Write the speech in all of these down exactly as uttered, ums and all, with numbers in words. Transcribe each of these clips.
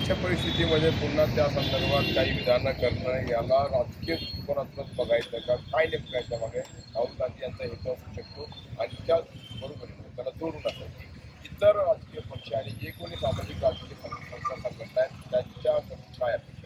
अशा परिस्थितीमध्ये पुन्हा त्या संदर्भात काही विधानं करणं याला राजकीय दृष्टिकोनातूनच बघायचं का, काय नेमकं याच्या मागे राहुल गांधी यांचा हेतू असू शकतो आणि त्याच बरोबरीने त्याला जोडून असं की इतर राजकीय पक्ष आणि जे कोणी सामाजिक राजकीय संस्था संघटना आहेत त्यांच्या काय अपेक्षा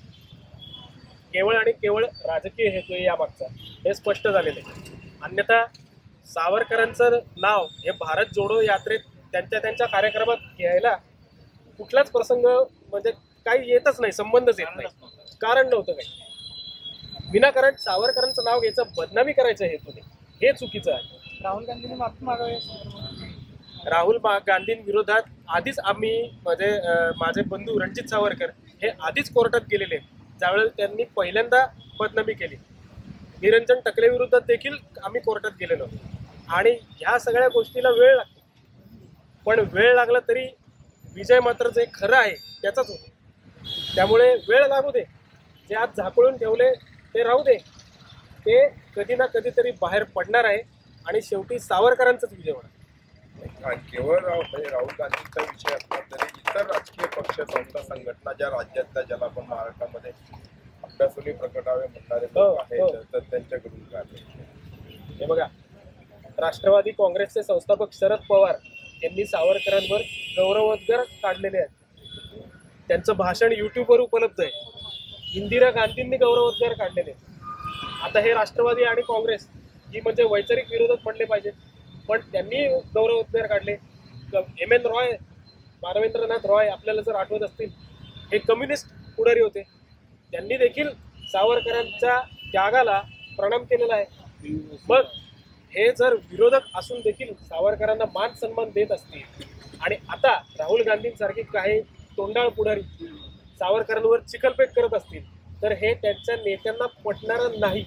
केवळ आणि केवळ राजकीय हेतू आहे यामागचा हे स्पष्ट झालेलं आहे. अन्यथा सावरकरांचं नाव हे भारत जोडो यात्रेत त्यांच्या त्यांच्या कार्यक्रमात घ्यायला कुठलाच प्रसंग म्हणजे काही येतच नाही, संबंधच येत नाही, कारण नव्हतं काही. विनाकारण सावरकरांचं नाव घ्यायचं, बदनामी करायचं हेतूने हे चुकीचं आहे. राहुल गांधींनी माफी मागावी. राहुल गांधींविरोधात आधीच आम्ही म्हणजे माझे बंधू रणजित सावरकर हे आधीच कोर्टात गेलेले आहेत. ज्यावेळेस त्यांनी पहिल्यांदा बदनामी केली, निरंजन टकले विरुद्ध देखील आम्ही कोर्टात गेलेलो आणि ह्या सगळ्या गोष्टीला वेळ लागतो. पण वेळ लागला तरी विजय मात्र जे खरं आहे त्याचाच होतो. त्यामुळे वेळ लागू दे, जे आज झाकळून ठेवले ते राहू दे, ते कधी ना कधीतरी बाहेर पडणार आहे आणि शेवटी सावरकरांचाच विजय होणार. केवळ राव म्हणजे राहुल गांधींचा विषय असला तरी इतर राजकीय पक्ष संस्था संघटना ज्या राज्यातल्या ज्याला आपण महाराष्ट्रामध्ये अभ्यासोनी प्रकटावे म्हणणारे लोक आहेत तर त्यांच्याकडून काय हे बघा, राष्ट्रवादी काँग्रेसचे संस्थापक शरद पवार यांनी सावरकरांवर गौरवोद्गार काढलेले आहेत. त्यांचं भाषण युट्यूबवर उपलब्ध आहे. इंदिरा गांधींनी गौरवोद्गार काढलेले आहेत. आता हे राष्ट्रवादी आणि काँग्रेस ही म्हणजे वैचारिक विरोधात पडले पाहिजेत, पण त्यांनी गौरवोद्गार काढले. एम एन रॉय, मानवेंद्रनाथ रॉय आपल्याला जर आठवत असतील, हे कम्युनिस्ट पुढारी होते. त्यांनी देखील सावरकरांच्या त्यागाला प्रणाम केलेला आहे. मग हे जर विरोधक असून देखील सावरकरांना मान सन्मान देत असतील आणि आता राहुल गांधींसारखी काही तोंडाळ पुढारी सावरकरांवर चिखलफेक करत असतील तर हे त्यांच्या नेत्यांना पटणारं नाही.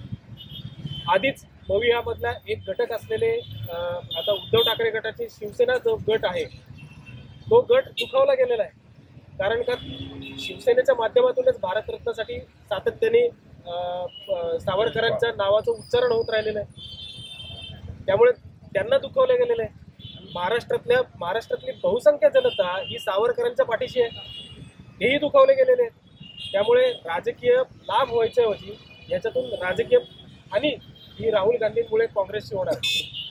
आधीच मवियामधला एक घटक असलेले आता उद्धव ठाकरे गटाची शिवसेना जो गट आहे तो गट दुखावला गेलेला आहे. कारण का शिवसेनेच्या माध्यमातूनच भारतरत्नासाठी सातत्याने सावरकरांच्या नावाचं उच्चारण होत राहिलेलं आहे. त्यामुळे त्यांना दुखावलं गेलेलं आहे. महाराष्ट्रातल्या महाराष्ट्रातली बहुसंख्य जनता ही सावरकरांच्या पाठीशी आहे, हेही दुखावले गेलेले आहेत. त्यामुळे राजकीय लाभ व्हायच्या ऐवजी याच्यातून राजकीय हानी ही राहुल गांधींमुळे काँग्रेसची होणार.